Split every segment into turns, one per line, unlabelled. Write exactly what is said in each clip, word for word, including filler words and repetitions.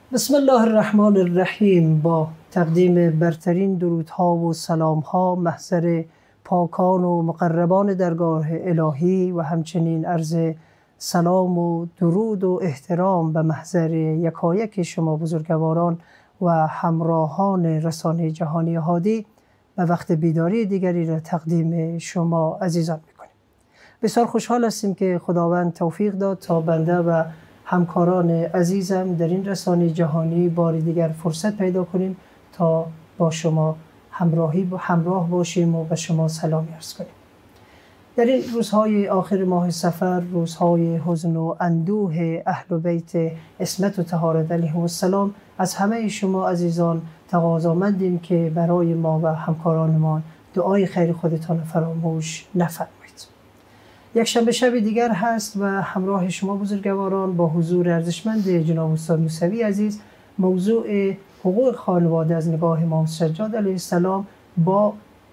بسم الله الرحمن الرحیم. با تقدیم برترین درودها و سلامها محضر پاکان و مقربان درگاه الهی و همچنین عرض سلام و درود و احترام به محضر یکایک شما بزرگواران و همراهان رسانه جهانی هادی و وقت بیداری دیگری را تقدیم شما عزیزان میکنیم. بسیار خوشحال هستیم که خداوند توفیق داد تا بنده و همکاران عزیزم در این رسانه جهانی باری دیگر فرصت پیدا کنیم تا با شما همراهی همراه باشیم و به شما سلامی عرض کنیم. در این روزهای آخر ماه صفر، روزهای حزن و اندوه اهل بیت عصمت و طهارت علیهم السلام، از همه شما عزیزان تقاضامندیم که برای ما و همکارانمان دعای خیر خودتان فراموش نفرمایید. یک شنبه شب دیگر هست و همراه شما بزرگواران با حضور ارزشمند جناب استاد موسوی عزیز موضوع حقوق خانواده از نگاه امام سجاد علیه السلام با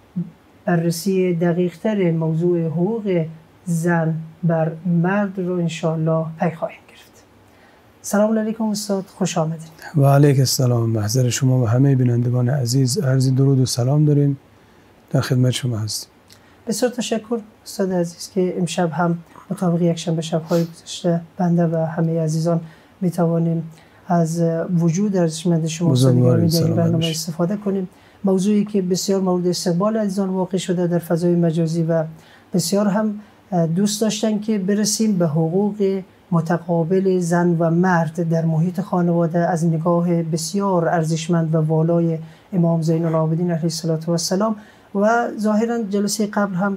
بررسی دقیق‌تر موضوع حقوق زن بر مرد رو انشاءالله پی خواهیم گرفت. سلام علیکم استاد، خوش آمدید.
و علیک السلام. محضر شما و همه بینندگان عزیز عرض درود و سلام داریم. در خدمت شما هستیم.
بسیار تشکر استاد عزیز که امشب هم مطابق یک شنبه شب‌های گذشته بنده و همه عزیزان میتوانیم از وجود ارزشمند شما استادگرامی در این برنامه استفاده کنیم. موضوعی که بسیار مورد استقبال عزیزان واقع شده در فضای مجازی و بسیار هم دوست داشتن که برسیم به حقوق متقابل زن و مرد در محیط خانواده از نگاه بسیار ارزشمند و والای امام زین العابدین علیه السلام. و ظاهرا جلسه قبل هم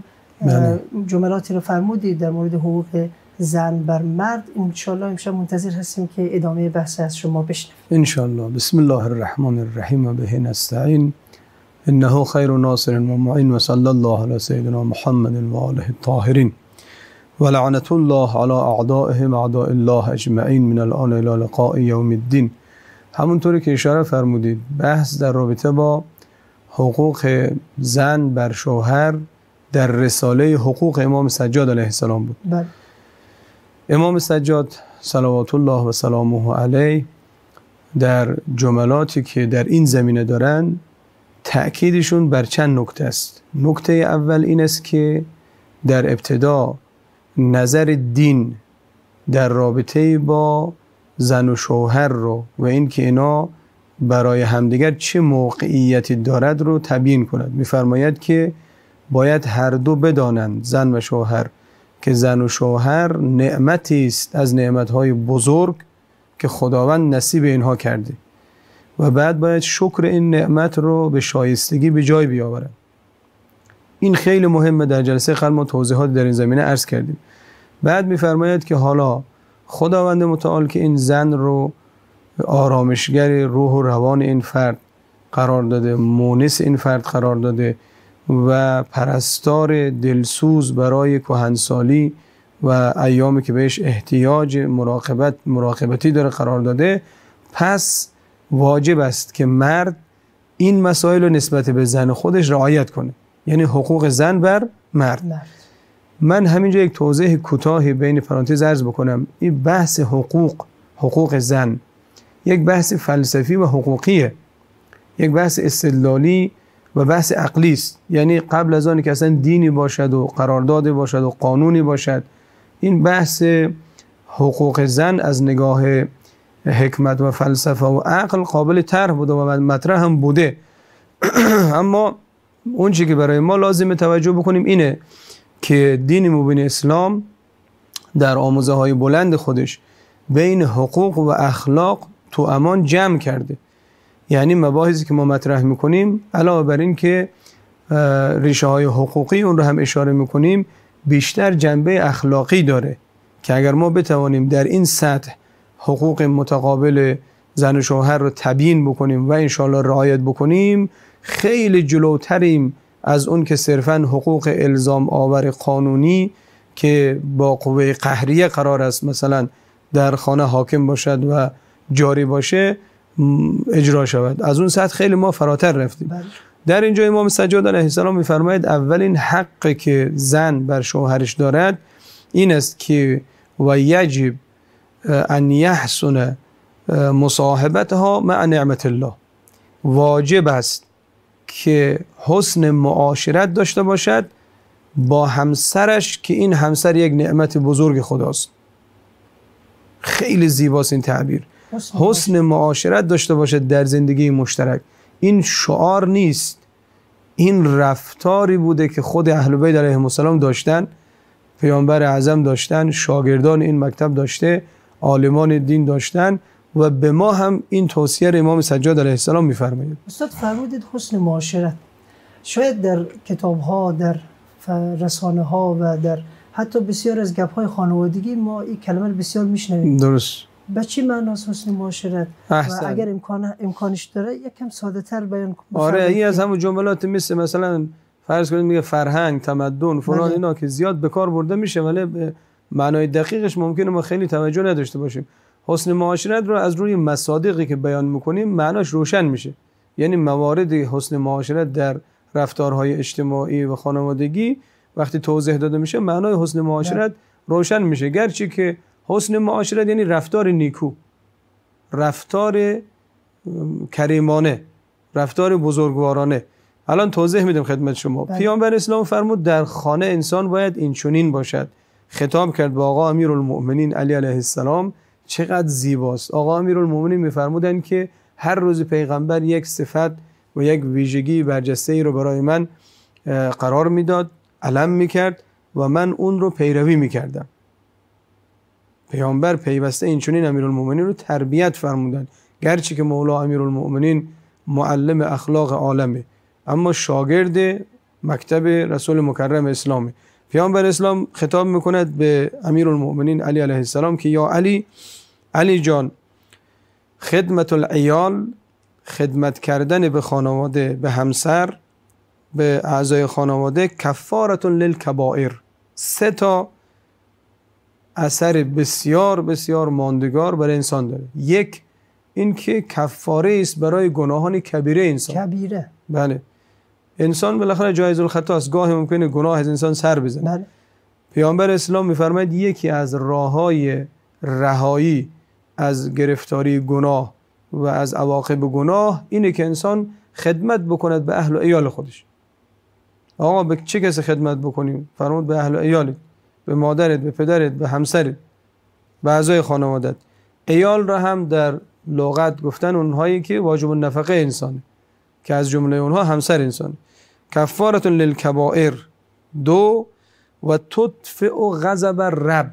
جملاتی رو فرمودید در مورد حقوق زن بر مرد. انشالله امشب منتظر هستیم که ادامه بحث از شما بشنویم.
انشالله. بسم الله الرحمن الرحیم و به نستعین انه خیر ناصر و معین و صلی الله علی سیدنا محمد و آله الطاهرین و لعنت الله علی اعدائهم اعداء الله اجمعین من الان الی لقاء یوم الدین. همونطوری که اشاره فرمودید بحث در رابطه با حقوق زن بر شوهر در رساله حقوق امام سجاد علیه السلام بود.
بله.
امام سجاد صلوات الله و سلامه علیه در جملاتی که در این زمینه دارن تأکیدشون بر چند نکته است. نکته اول این است که در ابتدا نظر دین در رابطه با زن و شوهر رو و این که اینا برای همدیگر چه موقعیتی دارد رو تبیین کند. می‌فرماید که باید هر دو بدانند، زن و شوهر، که زن و شوهر نعمتی است از نعمت‌های بزرگ که خداوند نصیب اینها کرده و بعد باید شکر این نعمت رو به شایستگی به جای بیاورند. این خیلی مهمه. در جلسه قبل ما توضیحات در این زمینه عرض کردیم. بعد می‌فرماید که حالا خداوند متعال که این زن رو آرامشگر روح و روان این فرد قرار داده، مونس این فرد قرار داده و پرستار دلسوز برای کهنسالی و ایامی که بهش احتیاج مراقبت مراقبتی داره قرار داده، پس واجب است که مرد این مسائل رو نسبت به زن خودش رعایت کنه، یعنی حقوق زن بر مرد. مرد. من همینجا یک توضیح کوتاهی بین پرانتز عرض بکنم. این بحث حقوق حقوق زن یک بحث فلسفی و حقوقیه، یک بحث استدلالی و بحث عقلی است. یعنی قبل از آن که اصلا دینی باشد و قرارداد باشد و قانونی باشد، این بحث حقوق زن از نگاه حکمت و فلسفه و عقل قابل طرح بوده و مطرح هم بوده. اما اون چیزی که برای ما لازم توجه بکنیم اینه که دین مبین اسلام در آموزه های بلند خودش بین حقوق و اخلاق تو امان جمع کرده. یعنی مباحثی که ما مطرح میکنیم علاوه بر این که ریشه های حقوقی اون رو هم اشاره میکنیم، بیشتر جنبه اخلاقی داره که اگر ما بتوانیم در این سطح حقوق متقابل زن و شوهر رو تبیین بکنیم و انشاءالله رعایت بکنیم، خیلی جلوتریم از اون که صرفاً حقوق الزام آور قانونی که با قوه قهریه قرار است مثلا در خانه حاکم باشد و جاری باشه اجرا شود. از اون سطح خیلی ما فراتر رفتیم. بله. در اینجا امام سجاد علیه السلام می‌فرماید اولین حقی که زن بر شوهرش دارد این است که و یجب ان یحسن مصاحبتها مع نعمت الله، واجب است که حسن معاشرت داشته باشد با همسرش که این همسر یک نعمت بزرگ خداست. خیلی زیباست این تعبیر، حسن, حسن معاشرت داشته باشد در زندگی مشترک. این شعار نیست، این رفتاری بوده که خود اهل بیت علیهم السلام داشتن، پیامبر اعظم داشتن، شاگردان این مکتب داشته، عالمان دین داشتن و به ما هم این توصیه امام سجاد علیه السلام می‌فرماید.
استاد فرمودید حسن معاشرت، شاید در کتاب‌ها، در رسانه‌ها و در حتی بسیار از گپ‌های خانوادگی ما این کلمه بسیار میشنویم.
درست.
به چی معناست حسن معاشرت؟
احسن.
و اگر امکان امکانش داره یکم ساده‌تر بیان کنید.
آره این از همون جملات مثل مثلا فرض کنید میگه فرهنگ، تمدن، فلان بله. اینا که زیاد به کار برده میشه ولی به معنای دقیقش ممکنه ما خیلی توجه نداشته باشیم. حسن معاشرت رو از روی مصادیقی که بیان میکنیم معناش روشن میشه. یعنی موارد حسن معاشرت در رفتارهای اجتماعی و خانوادگی وقتی توضیح داده میشه معنای حسن معاشرت روشن میشه. گرچه که حسن معاشرت یعنی رفتار نیکو، رفتار کریمانه، رفتار بزرگوارانه. الان توضیح میدم خدمت شما. پیامبر اسلام فرمود در خانه انسان باید این چنین باشد. خطاب کرد با آقا امیرالمؤمنین علی علیه السلام. چقدر زیباست. آقا امیرالمؤمنین میفرمودند که هر روز پیغمبر یک صفت و یک ویژگی برجسته ای رو برای من قرار میداد، علم میکرد و من اون رو پیروی میکردم. پیامبر پیوسته این چنین امیرالمؤمنین رو تربیت فرمودند. گرچه که مولا امیرالمؤمنین معلم اخلاق عالمه اما شاگرد مکتب رسول مکرم اسلامه. پیامبر اسلام خطاب میکند به امیرالمؤمنین علی علیه السلام که یا علی، علی جان، خدمت العیال، خدمت کردن به خانواده، به همسر، به اعضای خانواده، کفارة للکبائر، سه تا اثر بسیار بسیار ماندگار برای انسان داره. یک، این که کفاره است برای گناهان کبیره انسان.
کبیره.
بله. انسان بالاخره جایز الخطا است، گاهی ممکنه گناه از انسان سر بزنه. بله. پیامبر اسلام میفرماید یکی از راههای رهایی از گرفتاری گناه و از عواقب گناه اینه که انسان خدمت بکند به اهل و عیال خودش. آقا به چه کسی خدمت بکنیم؟ فرمود به اهل و عیالت، به مادرت، به پدرت، به همسرت، به اعضای خانوادت. عیال را هم در لغت گفتن اونهایی که واجب النفقه انسانه که از جمله اونها همسر انسان. کفارة للکبائر. دو، و تطفئ غضب رب.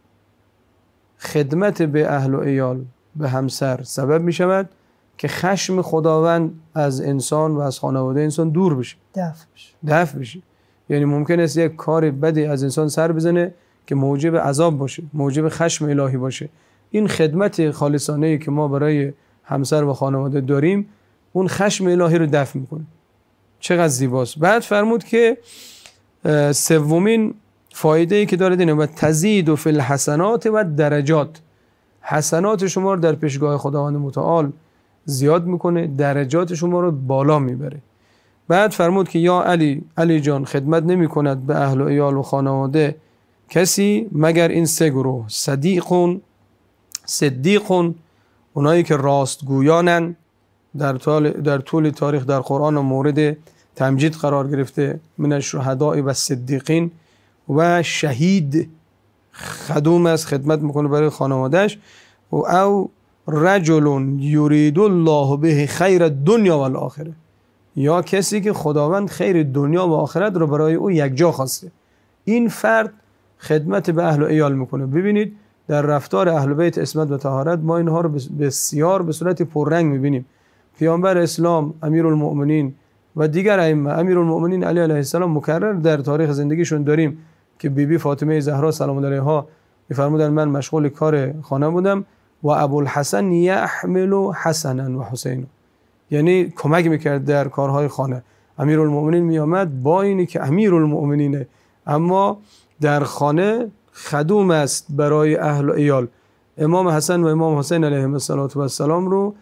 خدمت به اهل و عیال، به همسر سبب می شود که خشم خداوند از انسان و از خانواده انسان دور بشه،
دفع بشه.
دفع بشه. یعنی ممکن است یک کار بدی از انسان سر بزنه که موجب عذاب باشه، موجب خشم الهی باشه. این خدمت خالصانه‌ای که ما برای همسر و خانواده داریم اون خشم الهی رو دفع میکنه. چقدر زیباست. بعد فرمود که سومین فایده ای که داره اینه و تزید و فی الحسنات و درجات. حسنات شما رو در پیشگاه خداوند متعال زیاد میکنه، درجات شما رو بالا میبره. بعد فرمود که یا علی، علی جان، خدمت نمی کند به اهل و عیال و خانواده کسی مگر این سه گروه: صدیقون، صدیقون، اونایی که راستگویانن. در طول در طول تاریخ در قرآن مورد تمجید قرار گرفته، من الشهداء و صدیقین. و شهید، خدوم است، خدمت میکنه برای خانوادهش. و او رجل یرید الله به خیر الدنیا و الاخره، یا کسی که خداوند خیر دنیا و آخرت رو برای او یکجا خواسته. این فرد خدمت به اهل و عیال میکنه. ببینید در رفتار اهل بیت عصمت و طهارت ما اینها رو بسیار به صورت پررنگ میبینیم. پیامبر اسلام، امیرالمؤمنین و دیگر ائمه، امیرالمؤمنین علی علیه السلام مکرر در تاریخ زندگیشون داریم که بیبی بی فاطمه زهرا سلام الله علیها میفرمودن من مشغول کار خانه بودم و ابوالحسن یحمل حسنا و حسین، یعنی کمک میکرد در کارهای خانه. امیرالمؤمنین میآمد با اینی که امیرالمؤمنینه اما در خانه خدوم است برای اهل و عیال. امام حسن و امام حسین علیهم السلام رو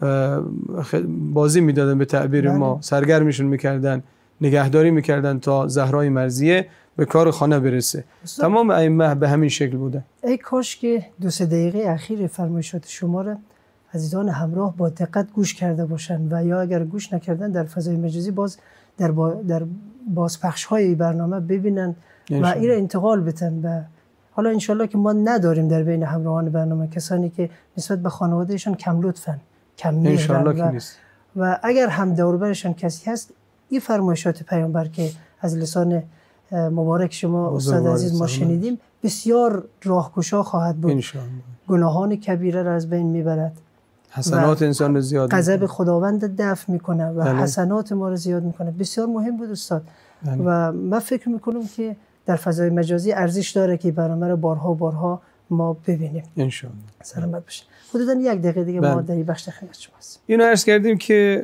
بازی میدادن، به تعبیر ما سرگرمشون میکردن، نگهداری میکردن تا زهرای مرضیه به کار خانه برسه. تمام ائمه به همین شکل بوده.
ای کاش که دو سه دقیقه اخیر فرمایشات شما را عزیزان همراه با دقت گوش کرده باشند و یا اگر گوش نکردن در فضای مجازی باز در با در بازپخش های برنامه ببینن و این انتقال بدن. و حالا انشالله که ما نداریم در بین همراهان برنامه کسانی که نسبت به خانوادهشان کم لطفن، کم مهرن و, و اگر هم دور برشان کسی هست، این فرمایشات پیامبر که از لسان مبارک شما استاد عزیز ما شنیدیم بسیار راهگشا خواهد بود. گناهان کبیره را از بین میبرد،
حسنات انسان رو زیاد میکنه،
غضب خداوند دفع میکنه و بله. حسنات ما رو زیاد میکنه. بسیار مهم بود استاد. بله. و من فکر میکنم که در فضای مجازی ارزش داره که برنامه رو بارها بارها ما ببینیم.
ان شاء الله.
سلامت باشید. حدوداً یک دقیقه دیگه بله. ما در این بخش خدمت شما هستیم.
اینو عرض کردیم که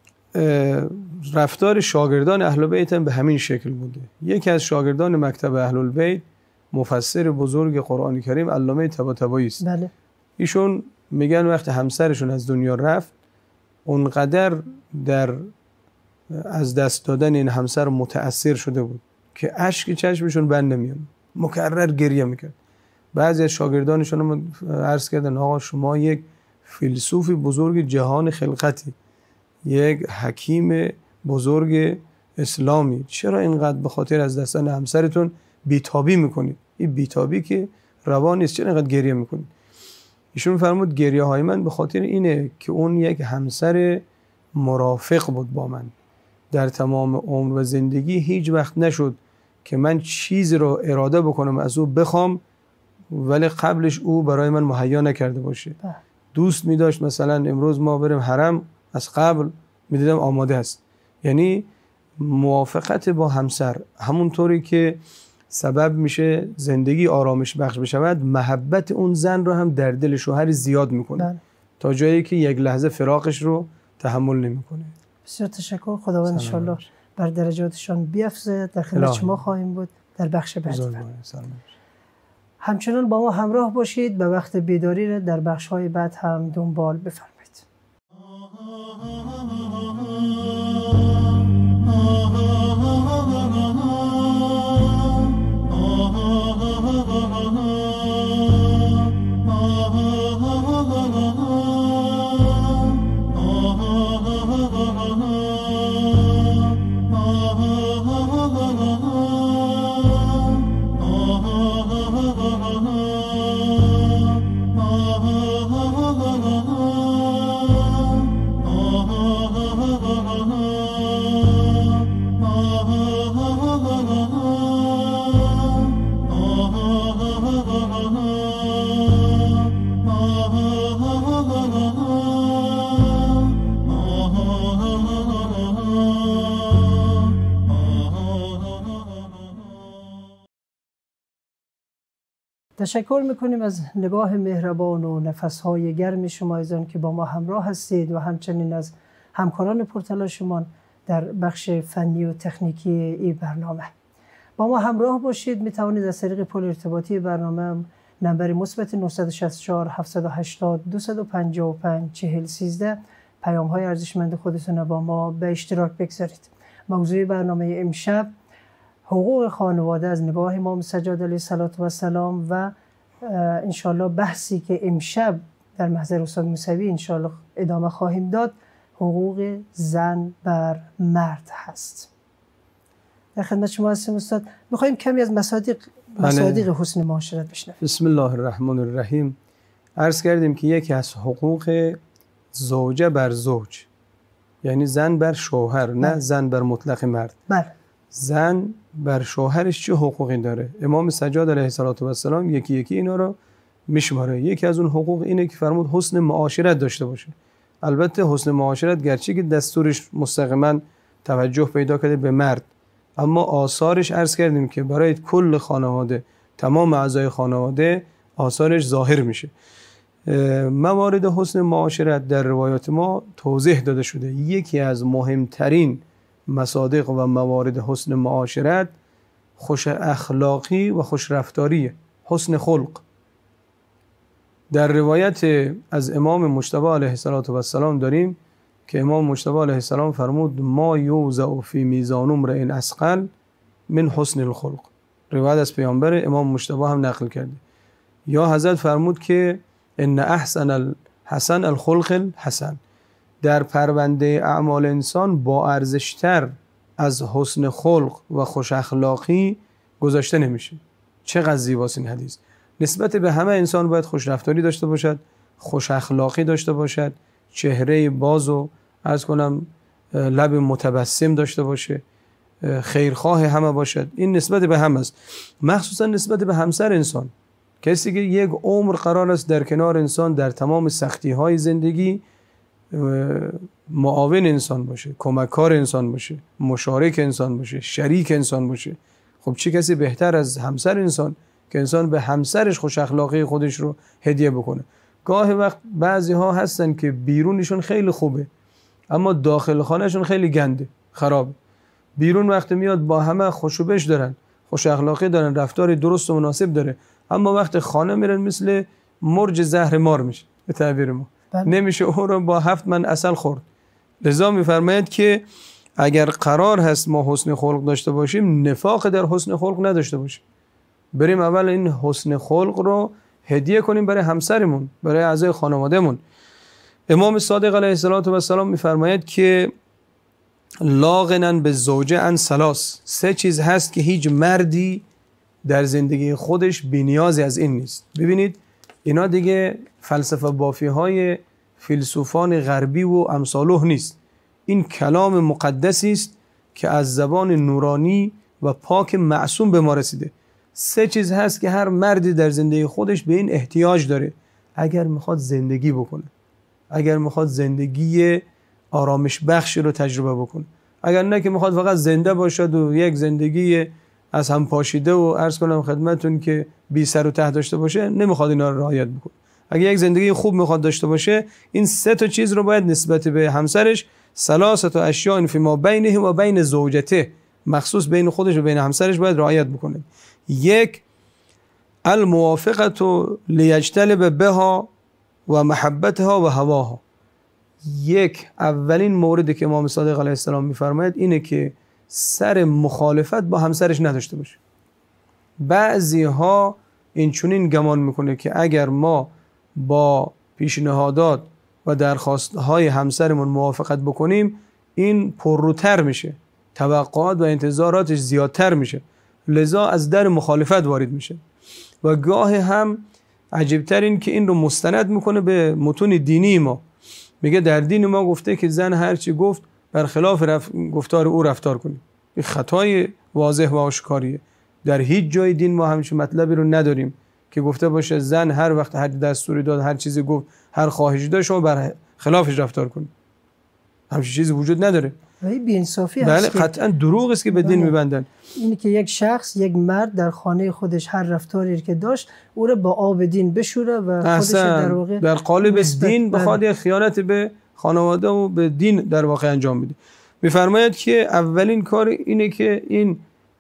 رفتار شاگردان اهل بیت هم به همین شکل بوده. یکی از شاگردان مکتب اهل البیت مفسر بزرگ قرآن کریم علامه طباطبایی است.
بله.
ایشون میگن وقتی همسرشون از دنیا رفت اونقدر در از دست دادن این همسر متأثر شده بود که اشک چشمشون بند نمیاد، مکرر گریه میکرد. بعضی از شاگردانشون هم عرض کردن آقا شما یک فیلسوف بزرگ جهان خلقتی، یک حکیم بزرگ اسلامی، چرا اینقدر به خاطر از دستن همسرتون بیتابی میکنید؟ این بیتابی که روا نیست، چرا اینقدر گریه میکنید؟ ایشون فرمود گریه های من به خاطر اینه که اون یک همسر مرافق بود با من در تمام عمر و زندگی. هیچ وقت نشد که من چیز رو اراده بکنم از او بخوام ولی قبلش او برای من مهیا نکرده باشه. دوست می داشت مثلا امروز ما بریم حرم، از قبل می دیدم آماده است. یعنی موافقت با همسر همونطوری که سبب میشه زندگی آرامش بخش بشود، محبت اون زن رو هم در دل شوهر زیاد میکنه بله. تا جایی که یک لحظه فراقش رو تحمل نمیکنه.
بسیار تشکر. خداوند انشالله بر درجاتشان بیفزاید. در خدمت شما خواهیم بود در بخش بعدی. همچنان با ما همراه باشید. به وقت بیداری را در بخش های بعد هم دنبال بفرمایید. تشکر میکنیم از نگاه مهربان و نفسهای گرم شما ایزان که با ما همراه هستید و همچنین از همکاران پرتلاشمان در بخش فنی و تکنیکی این برنامه. با ما همراه باشید. میتوانید از طریق پل ارتباطی برنامه نمبر مثبت نه شش چهار هفت هشت صفر دو پنج پنج چهل یک سه پیام های ارزشمند خودتون با ما به اشتراک بگذارید. موضوع برنامه امشب حقوق خانواده از نگاه امام سجاد علیه السلام و انشالله بحثی که امشب در محضر استاد موسوی انشالله ادامه خواهیم داد، حقوق زن بر مرد هست. در خدمت شما هستیم استاد. میخوایم کمی از مصادیق مصادیق حسن معاشرت بشنویم.
بسم الله الرحمن الرحیم. عرض کردیم که یکی از حقوق زوجه بر زوج، یعنی زن بر شوهر، نه بله. زن بر مطلق مرد.
بله.
زن بر شوهرش چه حقوقی داره؟ امام سجاد علیه السلام یکی یکی اینا رو میشماره. یکی از اون حقوق اینه که فرمود حسن معاشرت داشته باشه. البته حسن معاشرت گرچه که دستورش مستقیما توجه پیدا کرده به مرد، اما آثارش عرض کردیم که برای کل خانواده، تمام اعضای خانواده آثارش ظاهر میشه. موارد حسن معاشرت در روایات ما توضیح داده شده. یکی از مهمترین مصادیق و موارد حسن معاشرت خوش اخلاقی و خوش رفتاریه، حسن خلق. در روایت از امام مجتبی علیه السلام داریم که امام مجتبی علیه السلام فرمود ما یوضع فی میزان امرئ اثقل من حسن الخلق. روایت از پیامبر امام مجتبی هم نقل کرده. یا حضرت فرمود که ان احسن حسن الخلق الحسن. در پرونده اعمال انسان با ارزشتر از حسن خلق و خوش اخلاقی گذاشته نمیشه. چقدر زیباست این حدیث. نسبت به همه انسان باید خوش رفتاری داشته باشد، خوش اخلاقی داشته باشد، چهره باز و عرض کنم لب متبسم داشته باشه، خیرخواه همه باشد. این نسبت به هم است، مخصوصا نسبت به همسر انسان. کسی که یک عمر قرار است در کنار انسان در تمام سختی های زندگی معاون انسان باشه، کمککار انسان باشه، مشارک انسان باشه، شریک انسان باشه. خب چه کسی بهتر از همسر انسان که انسان به همسرش خوش اخلاقی خودش رو هدیه بکنه. گاه وقت بعضی ها هستن که بیرونشون خیلی خوبه اما داخل خانهشون خیلی گنده، خرابه. بیرون وقت میاد با همه خوشوبش دارن، خوش اخلاقی دارن، رفتار درست و مناسب داره، اما وقت خانه میرن مثل مرج زهر مار میشه به تعبیر ما. نمیشه اون رو با هفت من عسل خورد. لذا میفرماید که اگر قرار هست ما حسن خلق داشته باشیم، نفاق در حسن خلق نداشته باشیم. بریم اول این حسن خلق رو هدیه کنیم برای همسرمون، برای اعضای خانوادهمون. امام صادق علیه السلام میفرماید که لا غنی بالزوجه عن ثلاث. سه چیز هست که هیچ مردی در زندگی خودش بی‌نیازی از این نیست. ببینید اینا دیگه فلسفه بافی های فیلسوفان غربی و امثاله نیست. این کلام مقدسی است که از زبان نورانی و پاک معصوم به ما رسیده. سه چیز هست که هر مردی در زندگی خودش به این احتیاج داره اگر میخواد زندگی بکنه، اگر میخواد زندگی آرامش بخشی رو تجربه بکنه، اگر نه که میخواد فقط زنده باشد و یک زندگی از هم پاشیده و عرض کنم خدمتون که بی سر و ته داشته باشه، نمیخواد اینا رو رعایت بکنه. اگر یک زندگی خوب میخواد داشته باشه، این سه تا چیز رو باید نسبت به همسرش، ثلاثه اشیاء فی ما بینه و بین زوجته، مخصوص بین خودش و بین همسرش باید رعایت بکنه. یک، الموافقه لیجتلب بها و محبتها و هواها. یک اولین موردی که امام صادق علیه السلام میفرماید اینه که سر مخالفت با همسرش نداشته باشه. بعضی ها این چونین گمان میکنه که اگر ما با پیشنهادات و درخواست های همسرمون موافقت بکنیم این پرروتر میشه، توقعات و انتظاراتش زیادتر میشه، لذا از در مخالفت وارد میشه. و گاه هم عجیبتر این که این رو مستند میکنه به متون دینی ما. میگه در دین ما گفته که زن هرچی گفت برخلاف رف... گفتار او رفتار کنیم. این خطای واضح و آشکاریه. در هیچ جای دین ما همچین مطلبی رو نداریم که گفته باشه زن هر وقت هر دستوری داد، هر چیزی گفت، هر خواهشی داشت شما بر خلافش رفتار کنید. همچین چیزی وجود نداره.
این بی‌انصافی
بله
هست.
قطعا دروغ است که به دین میبندن.
اینی که یک شخص، یک مرد در خانه خودش هر رفتاری که داشت او را با آب دین بشوره و خودش در واقع
در قالب دین بخواد خیانت به خانواده و به دین در واقع انجام میده. میفرماید که اولین کار اینه که این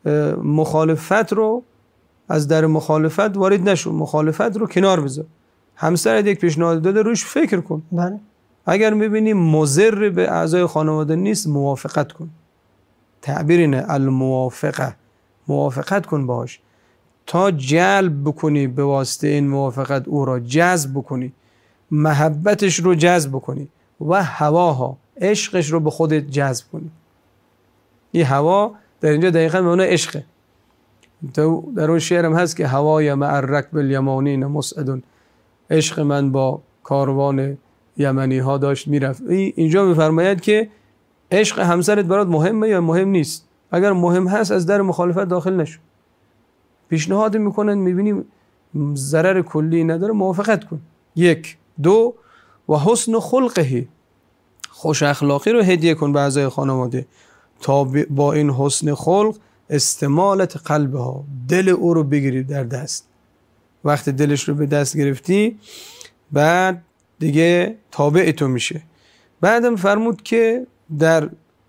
مخالفت رو از در مخالفت وارد نشو، مخالفت رو کنار بذار. همسرت یک پیشنهاد داده روش فکر کن.
بله.
اگر میبینی مضر به اعضای خانواده نیست موافقت کن. تعبیر اینه الموافقه، موافقت کن باش تا جلب بکنی به واسطه این موافقت او را جذب بکنی، محبتش رو جذب بکنی و هواها، عشقش رو به خودت جذب کنی. این هوا در اینجا دقیقاً معنی عشقه. در اون شعرم هست که هوای مع الرکب الیمانین مسعد، عشق من با کاروان یمنی ها داشت میرفت. اینجا میفرماید که عشق همسرت برات مهمه یا مهم نیست؟ اگر مهم هست از در مخالفت داخل نشو. پیشنهاد میکنن میبینیم ضرر کلی نداره، موافقت کن. یک. دو، و حسن خلقه، خوش اخلاقی رو هدیه کن به اعضای خانواده تا با این حسن خلق استمالت قلبها، دل او رو بگیری در دست. وقتی دلش رو به دست گرفتی بعد دیگه تابع تو میشه. بعدم فرمود که در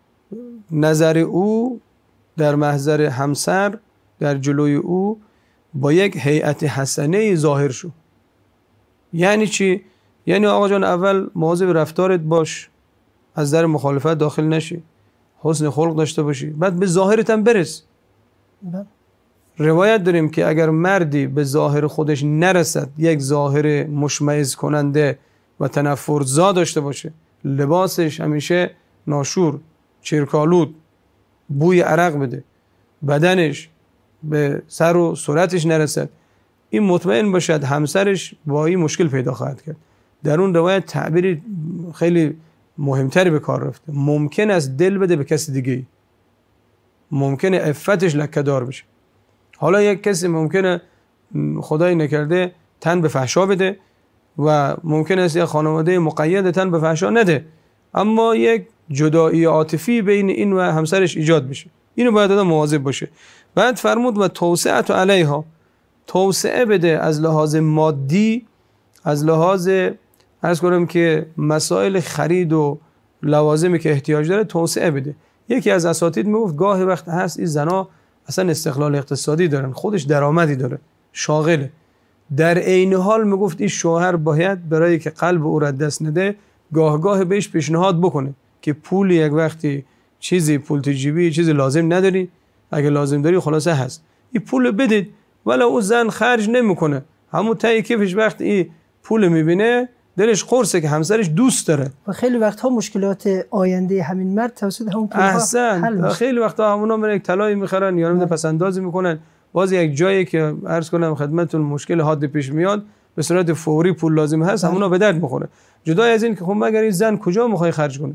نظر او، در محضر همسر، در جلوی او با یک هیئت حسنه ظاهر شو. یعنی چی؟ یعنی آقا جان اول مواظب رفتارت باش، از در مخالفت داخل نشی، حسن خلق داشته باشی، بعد به ظاهرت هم برس. روایت داریم که اگر مردی به ظاهر خودش نرسد، یک ظاهر مشمئز کننده و تنفرزا داشته باشه، لباسش همیشه ناشور، چرکالود، بوی عرق بده، بدنش به سر و صورتش نرسد، این مطمئن باشد همسرش با این مشکل پیدا خواهد کرد. در اون روایت تعبیری خیلی مهمتری به کار رفته، ممکن است دل بده به کسی دیگه، ممکنه عفتش لکه‌دار بشه. حالا یک کسی ممکنه خدای نکرده تن به فحشا بده و ممکن است یک خانواده مقید تن به فحشا نده، اما یک جدایی عاطفی بین این و همسرش ایجاد بشه، اینو باید آدم مواظب باشه. بعد فرمود و توسعه علیها، توسعه بده از لحاظ مادی، از لحاظ عرض کنم که مسائل خرید و لوازمی که احتیاج داره توسعه بده. یکی از اساتید میگفت گاهی وقت هست این زنا اصلا استقلال اقتصادی دارن، خودش درآمدی داره، شاغله، در عین حال میگفت این شوهر باید برای که قلب او را دست نده گاه گاه بهش پیشنهاد بکنه که پول یک وقتی چیزی پول تجیبی چیزی لازم نداری، اگه لازم داری خلاصه هست این پول بدید، ولی او زن خرج نمیکنه، همون تایی کیفش وقت این پول میبینه دلش قرصه که همسرش دوست داره
و خیلی وقتها مشکلات آینده همین مرد توسط همون پولها
حل میشه. خیلی وقتها همونا میرن یک طلایی میخرن یا نمیدونم پس اندازی میکنن، باز یک جایی که عرض کنم خدمتتون مشکل حاد پیش میاد به صورت فوری پول لازم هست همونا به درد میخوره. جدای از این که خب مگر این زن کجا میخوای خرج کنه؟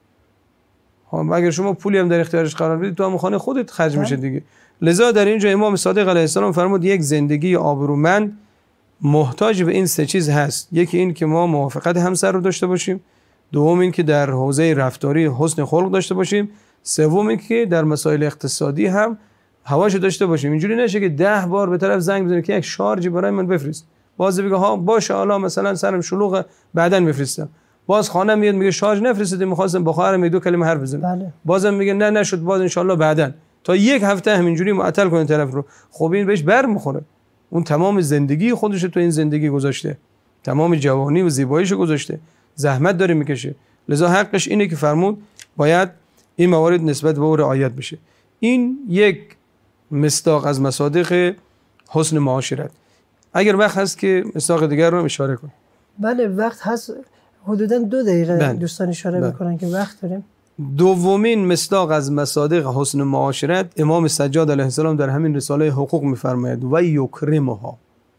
خب اگر شما پولی هم در اختیارش قرار بدید تو هم خانه خودت خرج میشه دیگه. لذا در اینجا امام صادق علیه السلام فرمود یک زندگی آبرومند محتاج به این سه چیز هست. یکی این که ما موافقت همسر رو داشته باشیم، دوم این که در حوزه رفتاری حسن خلق داشته باشیم، سوم این که در مسائل اقتصادی هم هواشو داشته باشیم. اینجوری نشه که ده بار به طرف زنگ بزنه که یک شارژی برای من بفرست، باز بگه ها باشه حالا مثلا سرم شلوغه بعداً میفرستم، باز خانم میاد میگه شارژ نفرستید می‌خواستم با خواهرم دو کلمه حرف بزنم، بله. بازم میگه نه نشد، باز ان شاءالله بعداً، تا یک هفته همینجوری معطل کنه طرف رو. خب این بهش برمیخوره، اون تمام زندگی خودش تو این زندگی گذاشته، تمام جوانی و زیباییش گذاشته، زحمت داره میکشه، لذا حقش اینه که فرمود باید این موارد نسبت به او رعایت بشه. این یک مصداق از مصادیق حسن معاشرت. اگر وقت هست که مصداق دیگر رو اشاره کنم.
بله وقت هست، حدوداً دو دقیقه
بله.
دوستان اشاره بله. میکنن که وقت داریم.
دومین مصداق از مصادیق حسن معاشرت امام سجاد علیه السلام در همین رساله حقوق میفرماید و یکرمها،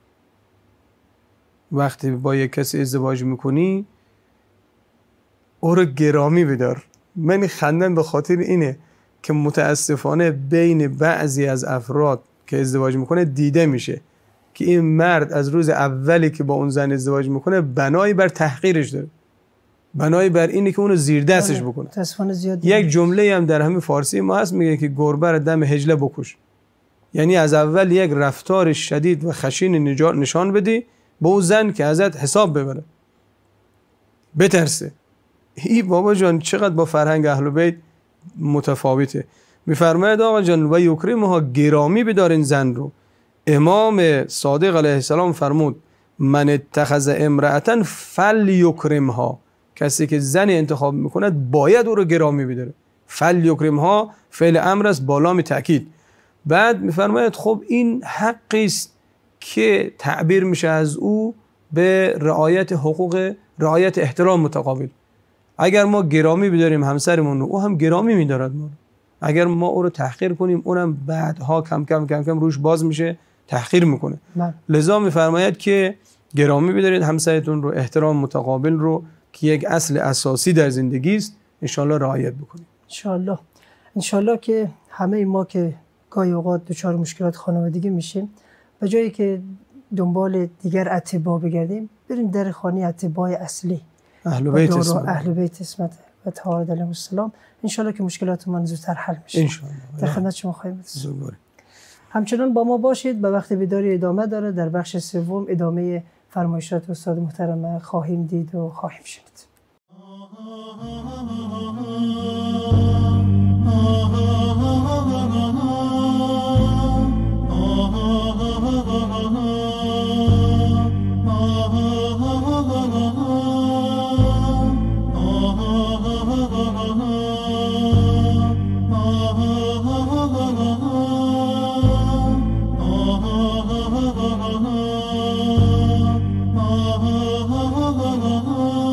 وقتی با یک کسی ازدواج میکنی او رو گرامی بدار. من خندم به خاطر اینه که متاسفانه بین بعضی از افراد که ازدواج میکنه دیده میشه که این مرد از روز اولی که با اون زن ازدواج میکنه بنایی بر تحقیرش داره، بنایی بر اینه که اونو زیر دستش بکنه. یک جمله هم در همین فارسی ما هست میگه که گربه را دم هجله بکش، یعنی از اول یک رفتار شدید و خشین نشان بدی با اون زن که ازت حساب ببره، بترسه. ای بابا جان چقدر با فرهنگ اهل بیت متفاوته. میفرماید آقا جان و یکرمها، گرامی بدارین زن رو. امام صادق علیه السلام فرمود من اتخذ امرأة فلیکرمها، کسی که زن انتخاب میکنه باید او رو گرامی بداره. فلیکرمها فعل امر است با لام تأکید. بعد میفرماید خب این حقی است که تعبیر میشه از او به رعایت حقوق، رعایت احترام متقابل. اگر ما گرامی بداریم همسرمون رو، او هم گرامی میدارد ما رو. اگر ما او رو تحقیر کنیم، اونم بعدها کم کم کم کم روش باز میشه تحقیر میکنه. من. لذا میفرماید که گرامی بدارید همسرتون رو، احترام متقابل رو که یک اصل اساسی در زندگی است انشالله رعایت بکنید.
انشالله انشالله که همه ما که گاهی اوقات دچار مشکلات خانوادگی میشیم، به جایی که دنبال دیگر اتباع بگردیم، بریم در خانه اتباع اصلی
اهل بیت اسمت
اهل بیت اسمت و طهارت علیهم السلام، انشالله که مشکلات من زودتر حل میشه.
انشالله.
در خدمت شما خواهیم بود. همچنان با ما باشید. به وقت بیداری ادامه داره. در بخش سوم ادامه فرمایشات استاد محترم خواهیم دید و خواهیم شنید.
Oh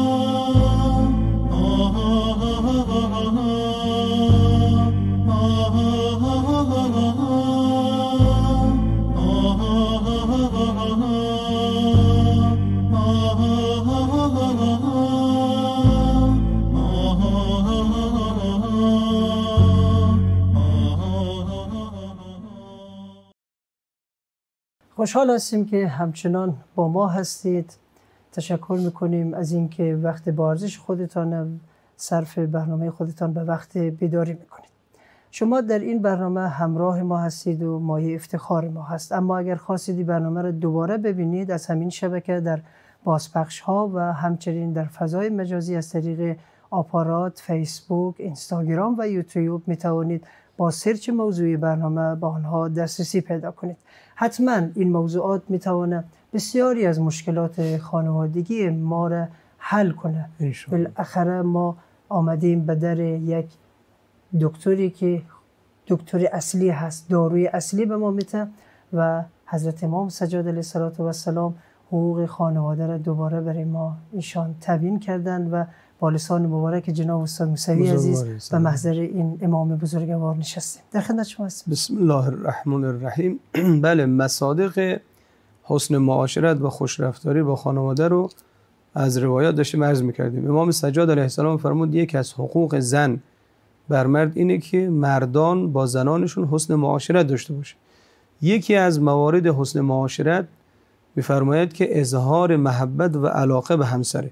خوشحال هستیم که همچنان با ما هستید. تشکر میکنیم از اینکه وقت با ارزش خودتان صرف برنامه خودتان به وقت بیداری میکنید. شما در این برنامه همراه ما هستید و مایه افتخار ما هست. اما اگر خواستید برنامه را دوباره ببینید، از همین شبکه در بازپخش ها و همچنین در فضای مجازی از طریق آپارات، فیسبوک، اینستاگرام و یوتیوب می توانید با سرچ موضوعی برنامه با آنها دسترسی پیدا کنید. حتما این موضوعات می تواند بسیاری از مشکلات خانوادگی ما را حل کنه. بالاخره ما آمدیم به در یک دکتری که دکتر اصلی هست، داروی اصلی به ما میده و حضرت امام سجاد علیه السلام حقوق خانواده را دوباره برای ما ایشان تبیین کردند و با لسان مبارک جناب استاد موسوی عزیز به محضر این امام بزرگوار نشستیم. در خدمت شما هستیم.
بسم الله الرحمن الرحیم. بله، مصادیق حسن معاشرت و خوشرفتاری با خانواده رو از روایات داشتیم عرض می‌کردیم. امام سجاد علیه السلام فرمود یک از حقوق زن بر مرد اینه که مردان با زنانشون حسن معاشرت داشته باشه. یکی از موارد حسن معاشرت می‌فرماید که اظهار محبت و علاقه به همسره.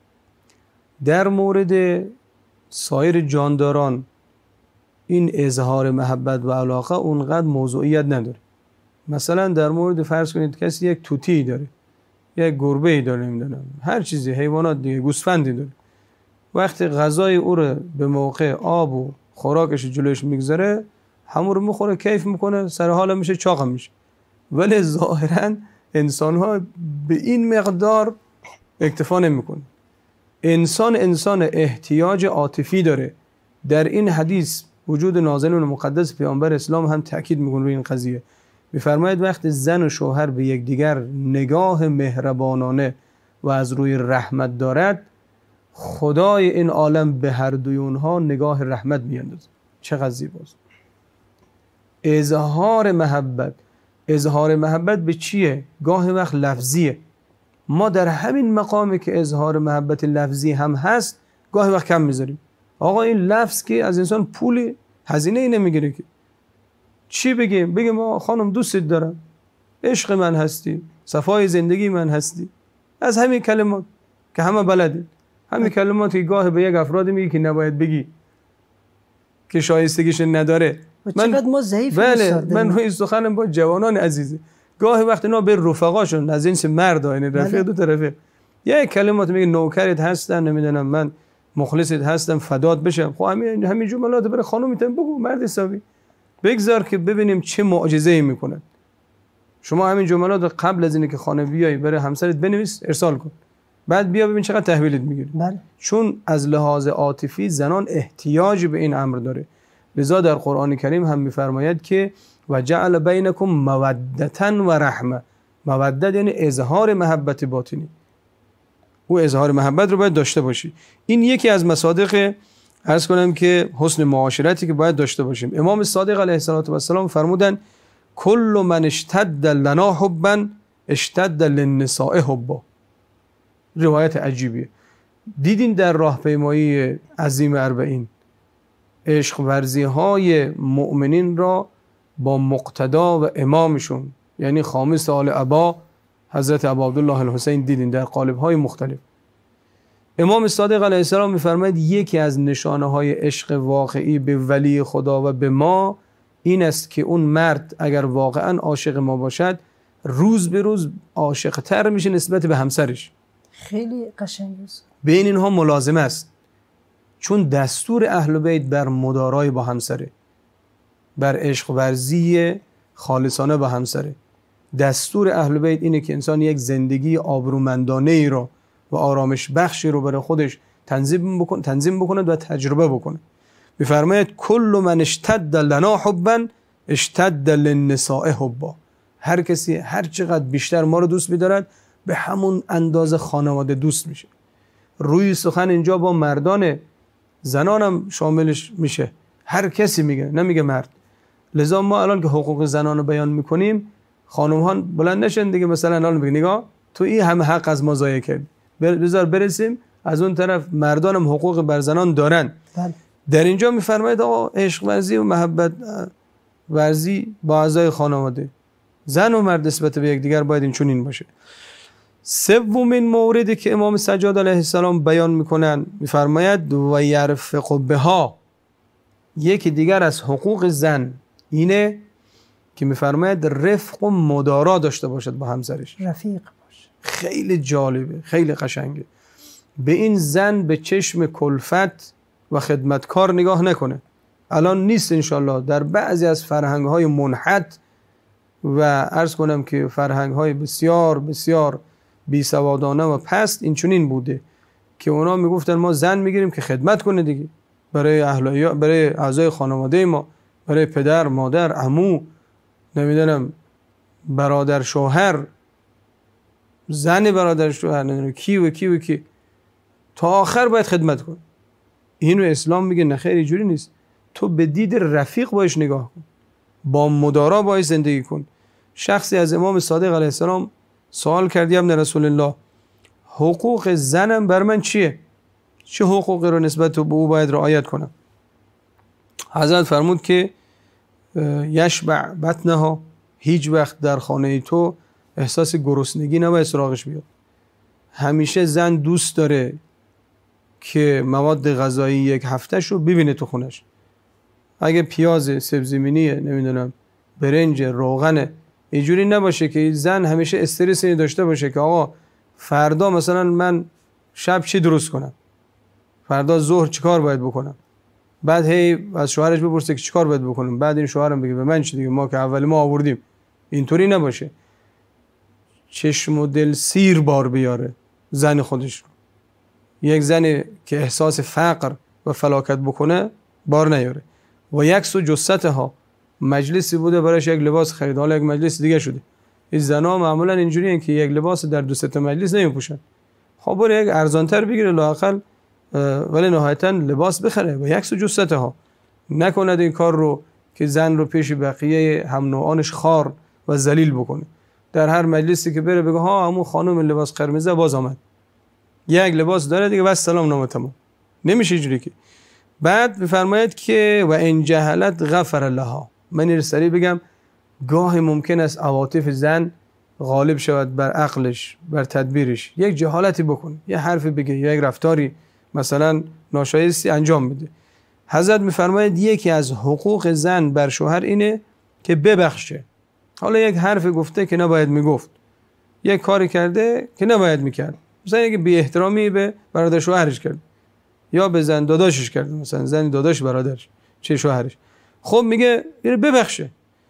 در مورد سایر جانداران این اظهار محبت و علاقه اونقدر موضوعیت نداره. مثلا در مورد فرض کنید کسی یک توتی داره، یک گربه‌ای داره، نمیدونم هر چیزی، حیوانات دیگه، گوسفندی داره، وقتی غذای او رو به موقع آب و خوراکش جلوش میگذاره همون رو میخوره، کیف میکنه، سر حال میشه، چاق میشه. ولی ظاهرا انسان ها به این مقدار اکتفا نمیکنه. انسان انسان احتیاج عاطفی داره. در این حدیث وجود نازلین و مقدس پیامبر اسلام هم تاکید میکنه روی این قضیه. میفرماید وقتی زن و شوهر به یکدیگر نگاه مهربانانه و از روی رحمت دارد، خدای این عالم به هر دوی اونها نگاه رحمت میاندازه. چقدر زیباست. اظهار محبت. اظهار محبت به چیه؟ گاه وقت لفظیه. ما در همین مقامی که اظهار محبت لفظی هم هست گاه وقت کم میذاریم. آقا این لفظ که از انسان پولی هزینه ای نمیگیره که چی بگیم؟ بگیم ما خانم دوستت دارم، عشق من هستی، صفای زندگی من هستی. از همین کلمات که همه بلدید، همین کلماتی که گاه به یک افراد میگی که نباید بگی، که شایستگیش نداره.
من ما ضعیف
بله، من روی سخنم با جوانان عزیزه، گاهی وقت اینا به رفقاشون از این سه مرد ها، یعنی رفیق دو طرفه، یک کلمات میگه نوکرت هستن، نمیدونم من مخلصت هستم، فدات بشم. خب همین همین جملات برای خانومت بگو، مرد حسابی بگذار که ببینیم چه معجزه‌ای میکنن. شما همین جملات قبل از اینکه خانه بیای برای همسرت بنویس، ارسال کن، بعد بیا ببین چقدر تحویلت میگیره.
بله.
چون از لحاظ عاطفی زنان احتیاج به این امر داره. لذا در قرآن کریم هم میفرماید که و جعل بینکم مودتا و رحمه. مودت یعنی اظهار محبت باطنی. او اظهار محبت رو باید داشته باشی. این یکی از مصادیق عرض کنم که حسن معاشرتی که باید داشته باشیم. امام صادق علیه السلام فرمودن کل من اشتد لنا حبا اشتد للنساء حبا. روایت عجیبیه. دیدین در راهپیمایی عظیم اربعین عشق ورزی های مؤمنین را با مقتدا و امامشون، یعنی خامس آل عبا حضرت ابا عبدالله الحسین دیدین در قالب های مختلف. امام صادق علیه السلام میفرماید یکی از نشانه های عشق واقعی به ولی خدا و به ما این است که اون مرد اگر واقعا عاشق ما باشد روز به روز عاشق تر میشه نسبت به همسرش.
خیلی قشنگه.
بین اینها ملازمه است، چون دستور اهل بیت بر مدارای با همسره، بر عشق ورزی خالصانه با همسره. دستور اهل بیت اینه که انسان یک زندگی آبرومندانه ای رو و آرامش بخشی رو برای خودش تنظیم بکنه تنظیم بکنه و تجربه بکنه. میفرماید کل من اشتد لنا حبا اشتد للنساء حبا. هر کسی هر چقدر بیشتر ما رو دوست می‌دارد به همون اندازه خانواده دوست میشه. روی سخن اینجا با مردان، زنانم شاملش میشه، هر کسی میگه، نمیگه مرد. لذا ما الان که حقوق زنان رو بیان میکنیم خانم ها بلند نشن دیگه مثلا الان بگه نگاه تو این همه حق از ما ضایع کردی، بذار برسیم از اون طرف مردان هم حقوق بر زنان دارن.
بله.
در اینجا میفرماید آقا عشق ورزی و محبت ورزی با اعضای خانواده زن و مرد نسبت به یکدیگر باید این چنین باشه. سومین موردی که امام سجاد علیه السلام بیان میکنن میفرماید و یرفق بها، یکی دیگر از حقوق زن اینه که میفرماید رفق و مدارا داشته باشد با همسرش،
رفیق باشه.
خیلی جالبه، خیلی قشنگه. به این زن به چشم کلفت و خدمتکار نگاه نکنه. الان نیست انشالله، در بعضی از فرهنگ‌های منحت و عرض کنم که فرهنگ‌های بسیار بسیار بیسوادانه و پست این چنین بوده که اونا میگفتن ما زن میگیریم که خدمت کنه دیگه، برای اهل برای اعضای خانواده ما، برای پدر، مادر، عمو، نمیدونم برادر، شوهر، زن برادر شوهر، نمیدونم کی و کی و کی، تا آخر باید خدمت کن. اینو اسلام میگه نه خیر، اینجوری نیست. تو به دید رفیق باش نگاه کن، با مدارا باش زندگی کن. شخصی از امام صادق علیه السلام سوال کرد یا ابن رسول الله، حقوق زنم بر من چیه؟ چه حقوقی رو نسبت به او باید رعایت کنم؟ حضرت فرمود که یشبع بطنها، هیچ وقت در خانه تو احساس گرسنگی نباید سراغش بیاد. همیشه زن دوست داره که مواد غذایی یک هفتهش رو ببینه تو خونش. اگه پیاز، سبزیمینیه، نمیدونم برنج، روغنه، اینجوری نباشه که زن همیشه استرس اینو داشته باشه که آقا فردا مثلا من شب چی درست کنم، فردا ظهر چیکار باید بکنم، بعد هی از شوهرش بپرسه که چیکار باید بکنم، بعد این شوهرم بگه به من چی دیگه، ما که اول ما آوردیم. اینطوری نباشه. چشم و دل سیر بار بیاره زن خودش رو. یک زنی که احساس فقر و فلاکت بکنه بار نیاره. و یک سو جثتها، مجلسی بوده براش یک لباس خرید، حالا یک مجلس دیگه شده. این زنا معمولا اینجوری ان که یک لباس در دو سه تا مجلس نمیپوشن. خب بره یک ارزانتر بگیره لااقل، ولی نهایتا لباس بخره. و یک سو جثتها، نکند این کار رو که زن رو پیش بقیه هم نوعانش خار و ذلیل بکنه. در هر مجلسی که بره بگه ها همون خانم لباس قرمزه باز آمد، یک لباس داره دیگه بس سلام نامه تمام. نمیشه اینجوری که. بعد میفرماید که و ان جهلت غفر لها. من این سری بگم گاهی ممکن است عواطف زن غالب شود بر عقلش، بر تدبیرش، یک جهالتی بکنه، یه حرفی بگه یا یک رفتاری مثلا ناشایستی انجام بده. حضرت میفرماید یکی از حقوق زن بر شوهر اینه که ببخشه. حالا یک حرف گفته که نباید میگفت، یک کاری کرده که نباید میکرد، مثلا اگه بی احترامی به برادر شوهرش کرد یا به زن داداشش کرد، مثلا زن داداش برادرش چه شوهرش، خب میگه ببخشه.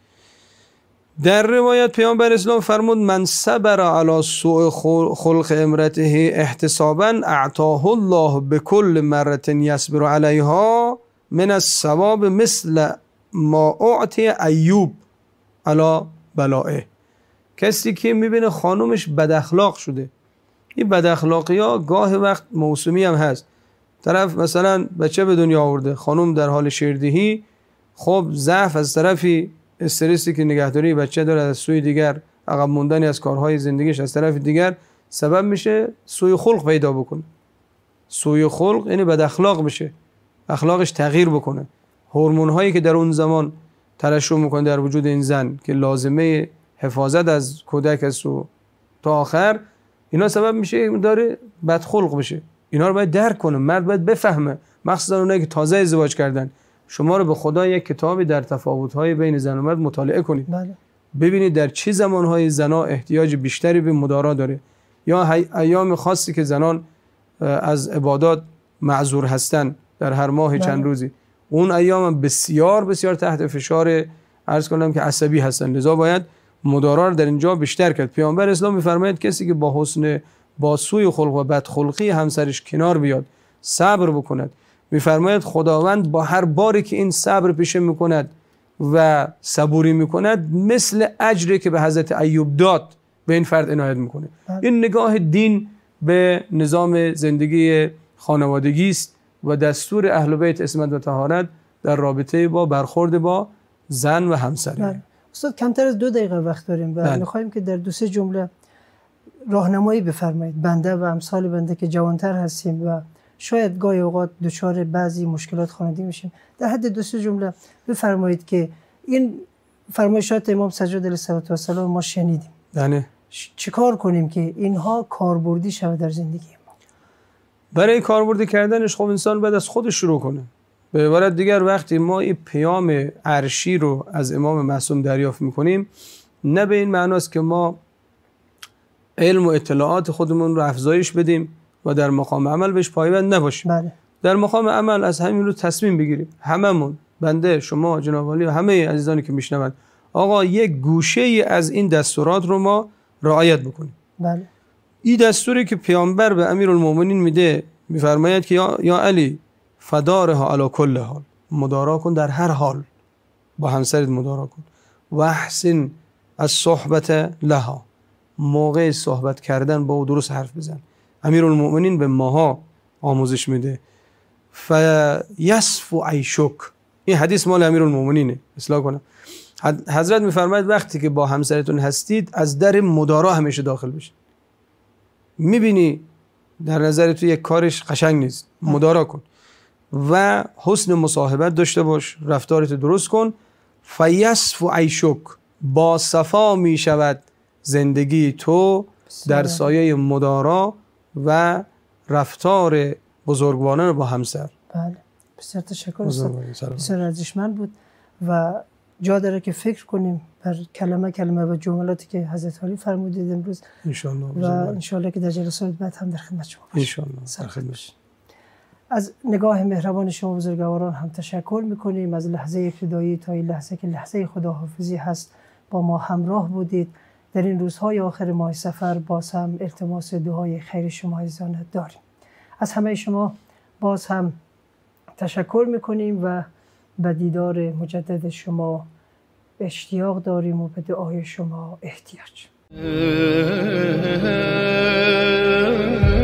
در روایت پیامبر اسلام فرمود من صبر علی سوء خلق امرته احتسابا اعطاه الله بكل مره یصبر علیها من الثواب مثل ما اعطی ایوب علی بلائه. کسی که میبینه خانومش بد اخلاق شده، این بد اخلاقی ها گاه وقت موسمی هم هست. طرف مثلا بچه به دنیا آورده، خانوم در حال شیردهی، خب ضعف از طرفی، استرسی که نگهداری بچه داره از سوی دیگر، عقب موندنی از کارهای زندگیش از طرف دیگر سبب میشه سوء خلق پیدا بکنه. سوء خلق یعنی بد اخلاق بشه، اخلاقش تغییر بکنه. هورمون هایی که در اون زمان ترشح میکنه در وجود این زن که لازمه حفاظت از کودک است و تا آخر، اینا سبب میشه داره بد خلق بشه. اینا رو باید درک کنه، مرد باید بفهمه، مخصوصا اونایی که تازه ازدواج کردن. شما رو به خدا یک کتابی در تفاوت‌های بین زن و مرد مطالعه کنید. بله. ببینید در چه زمان‌های زنا احتیاج بیشتری به مدارا داره، یا ایام خاصی که زنان از عبادات معذور هستن در هر ماه بله. چند روزی، اون ایام بسیار بسیار تحت فشار عرض کنم که عصبی هستن، لذا باید مدارا رو در اینجا بیشتر کرد. پیامبر اسلام می‌فرماید کسی که با حسن با سوء خلق و بدخلقی همسرش کنار بیاد، صبر بکند، میفرماید خداوند با هر باری که این صبر پیشه میکند و صبوری میکند مثل اجری که به حضرت ایوب داد به این فرد عنایت میکنه. این نگاه دین به نظام زندگی خانوادگی است و دستور اهل بیت عصمت و طهارت در رابطه با برخورد با زن و همسر.
استاد کمتر از دو دقیقه وقت داریم و میخوایم که در دو سه جمله راهنمایی بفرمایید بنده و امثال بنده که جوانتر هستیم و شاید گاهی اوقات دچار بعضی مشکلات خانگی میشیم، در حد دو سه جمله بفرمایید که این فرمایشات امام سجاد علیه السلام ما شنیدیم.
یعنی
چیکار کنیم که اینها کاربردی شود در زندگی ما؟
برای کاربردی کردنش خب انسان باید از خودش شروع کنه. به عبارت دیگر وقتی ما این پیام عرشی رو از امام معصوم دریافت میکنیم، نه به این معناست که ما علم و اطلاعات خودمون رو افزایش بدیم و در مقام عمل بهش پایبند نباشیم.
بله. در
مقام عمل از همین رو تصمیم بگیریم، هممون، بنده، شما، جناب عالی و همه عزیزانی که میشنوند، آقا یک گوشه ای از این دستورات رو ما رعایت بکنیم.
بله.
این دستوری که پیامبر به امیرالمومنین میده، میفرماید که یا, یا علی فدارها علی کل حال، مدارا کن در هر حال، با همسرت مدارا کن. و احسن از صحبت لها، موقع صحبت کردن با او درست حرف بزن. امیرالمومنین به ماها آموزش میده. فیصف عیشک، این حدیث مال امیرالمومنینه، اصلاح کنم. حضرت میفرماید وقتی که با همسرتون هستید از در مدارا همیشه داخل بشید. میبینی در نظر تو یک کارش قشنگ نیست، مدارا کن و حسن مصاحبت داشته باش، رفتارت درست کن. فیصف عیشک، با صفا میشود زندگی تو در سایه مدارا و رفتار بزرگوارانه با همسر.
بله، بسیار تشکر استاد، بسیار ارزشمند بود و جا داره که فکر کنیم بر کلمه کلمه و جملاتی که حضرت علی فرمودید امروز
ان شاء الله،
و ان شاء الله که در جلسات بعد هم در خدمت شما باشیم.
ان شاء الله در خدمت.
از نگاه مهربان شما بزرگواران هم تشکر میکنیم. از لحظه ابتدایی تا این لحظه که لحظه خداحافظی هست با ما همراه بودید. در این روزهای آخر ماه سفر باز هم التماس دعای خیر شما عزیزان داریم. از همه شما باز هم تشکر میکنیم و به دیدار مجدد شما اشتیاق داریم و به دعای شما احتیاج.